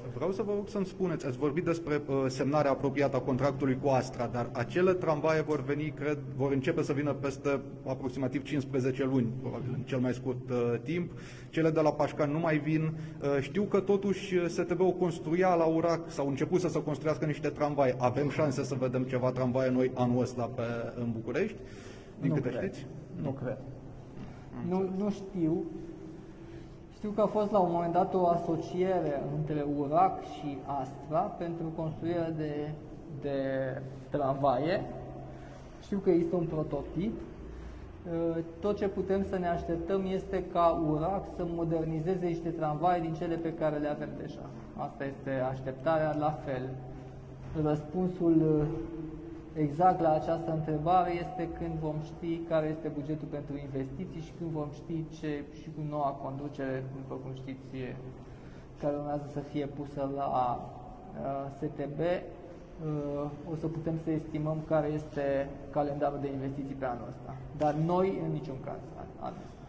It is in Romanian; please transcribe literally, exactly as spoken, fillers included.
vreau să vă rog să-mi spuneți, ați vorbit despre uh, semnarea apropiată a contractului cu Astra, dar acele tramvaie vor veni, cred, vor începe să vină peste aproximativ cincisprezece luni, probabil în cel mai scurt uh, timp. Cele de la Pașcan nu mai vin. Uh, știu că totuși S T B-ul construia la Urac, sau început să se construiască niște tramvaie. Avem șanse să vedem ceva tramvaie noi anul ăsta pe, în București? Din nu câte cred. știți? Nu cred. Nu, nu știu. Știu că a fost la un moment dat o asociere între Urac și Astra pentru construirea de, de tramvaie. Știu că este un prototip. Tot ce putem să ne așteptăm este ca Urac să modernizeze niște tramvaie din cele pe care le avem deja. Asta este așteptarea. La fel, răspunsul exact la această întrebare este când vom ști care este bugetul pentru investiții și când vom ști ce și cu noua conducere, după cum știți, care urmează să fie pusă la uh, S T B, uh, o să putem să estimăm care este calendarul de investiții pe anul ăsta. Dar noi, în niciun caz, anul ăsta.